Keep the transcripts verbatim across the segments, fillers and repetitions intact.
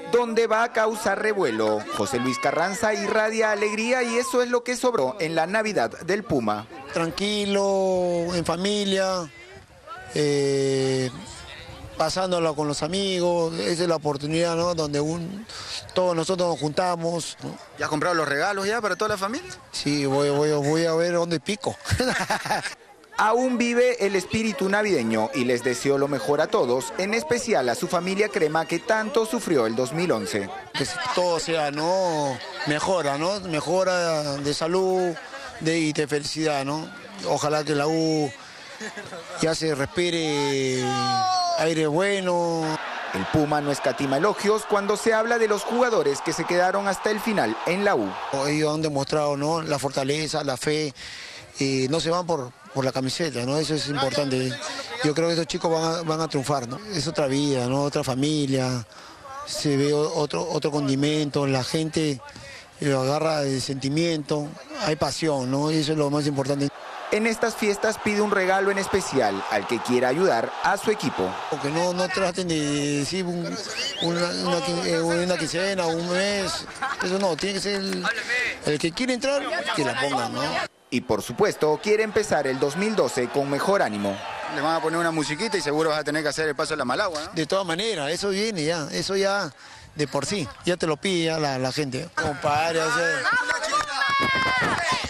donde va a causar revuelo. José Luis Carranza irradia alegría y eso es lo que sobró en la Navidad del Puma. Tranquilo, en familia, eh, pasándolo con los amigos, esa es la oportunidad, ¿no? Donde un, todos nosotros nos juntamos, ¿no? ¿Ya has comprado los regalos ya para toda la familia? Sí, voy, voy, voy a ver dónde pico. Aún vive el espíritu navideño y les deseo lo mejor a todos, en especial a su familia Crema que tanto sufrió el dos mil once. Que todo sea, ¿no? Mejora, ¿no? Mejora de salud de, y de felicidad, ¿no? Ojalá que la U ya se respire aire bueno. El Puma no escatima elogios cuando se habla de los jugadores que se quedaron hasta el final en la U. Ellos han demostrado, ¿no? La fortaleza, la fe, y no se van por, por la camiseta, ¿no? Eso es importante. Yo creo que estos chicos van a, van a triunfar, ¿no? Es otra vida, ¿no? Otra familia, se ve otro, otro condimento, la gente lo agarra de sentimiento, hay pasión, ¿no? Y eso es lo más importante. En estas fiestas pide un regalo en especial al que quiera ayudar a su equipo. Que no, no traten de decir un, una, una, una quincena o un mes, eso no, tiene que ser el, el que quiere entrar, que la pongan, ¿no? Y por supuesto quiere empezar el dos mil doce con mejor ánimo. Le van a poner una musiquita y seguro vas a tener que hacer el paso de la Malagua, ¿no? De todas maneras, eso viene ya, eso ya de por sí, ya te lo pide ya la, la gente. Compadre, o sea...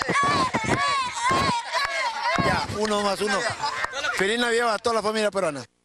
Ya, uno más uno. Feliz Navidad a toda la familia peruana.